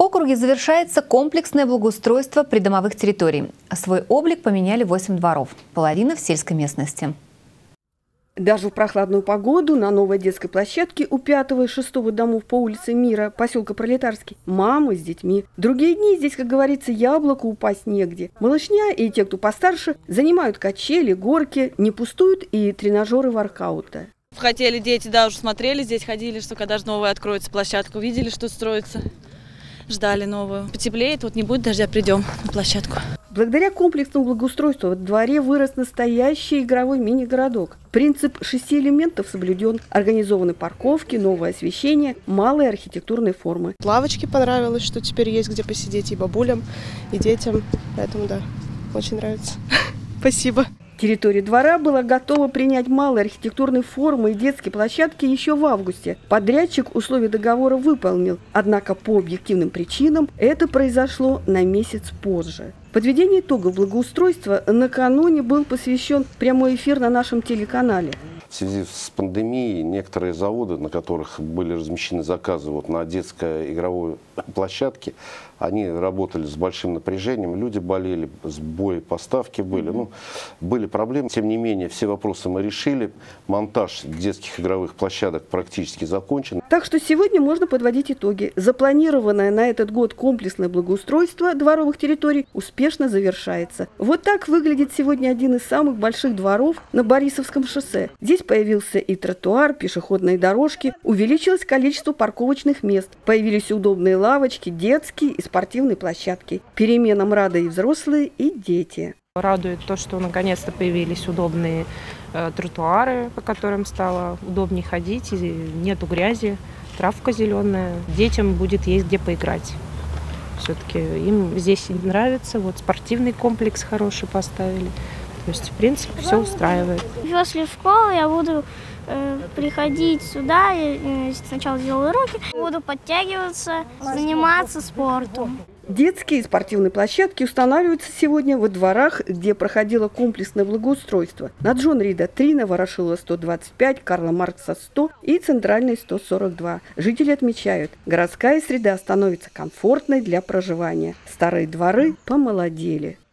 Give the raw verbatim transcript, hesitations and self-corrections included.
округе завершается комплексное благоустройство придомовых территорий. Свой облик поменяли восемь дворов, половина в сельской местности. Даже в прохладную погоду на новой детской площадке у пятого и шестого домов по улице Мира, поселка Пролетарский, мамы с детьми. Другие дни здесь, как говорится, яблоку упасть негде. Малышня и те, кто постарше, занимают качели, горки, не пустуют и тренажеры воркаута. Хотели дети, да, уже смотрели, здесь ходили, что когда же новая откроется площадка, увидели, что строится. Ждали новую. Потеплеет, вот не будет дождя, придем на площадку. Благодаря комплексному благоустройству во дворе вырос настоящий игровой мини-городок. Принцип шести элементов соблюден. Организованы парковки, новое освещение, малые архитектурные формы. Лавочке понравилось, что теперь есть где посидеть и бабулям, и детям. Поэтому да, очень нравится. Спасибо. Территория двора была готова принять малые архитектурные формы и детские площадки еще в августе. Подрядчик условия договора выполнил, однако по объективным причинам это произошло на месяц позже. Подведение итогов благоустройства накануне был посвящен прямой эфир на нашем телеканале. В связи с пандемией некоторые заводы, на которых были размещены заказы вот на детской игровой площадке, они работали с большим напряжением, люди болели, сбои поставки были, ну, были проблемы. Тем не менее, все вопросы мы решили, монтаж детских игровых площадок практически закончен. Так что сегодня можно подводить итоги. Запланированное на этот год комплексное благоустройство дворовых территорий успешно завершается. Вот так выглядит сегодня один из самых больших дворов на Борисовском шоссе. Здесь появился и тротуар, пешеходные дорожки, увеличилось количество парковочных мест, появились удобные лавочки, детские и спортивные площадки. Переменам рады и взрослые, и дети. Радует то, что наконец-то появились удобные э, тротуары, по которым стало удобнее ходить, и нету грязи, травка зеленая. Детям будет есть где поиграть. Все-таки им здесь нравится, вот спортивный комплекс хороший поставили. То есть, в принципе, все устраивает. После школы я буду э, приходить сюда, я сначала делаю уроки, буду подтягиваться, заниматься спортом. Детские и спортивные площадки устанавливаются сегодня во дворах, где проходило комплексное благоустройство. На Джон Рида три, на Ворошилова сто двадцать пять, Карла Маркса сто и Центральной сто сорок два. Жители отмечают, городская среда становится комфортной для проживания. Старые дворы помолодели.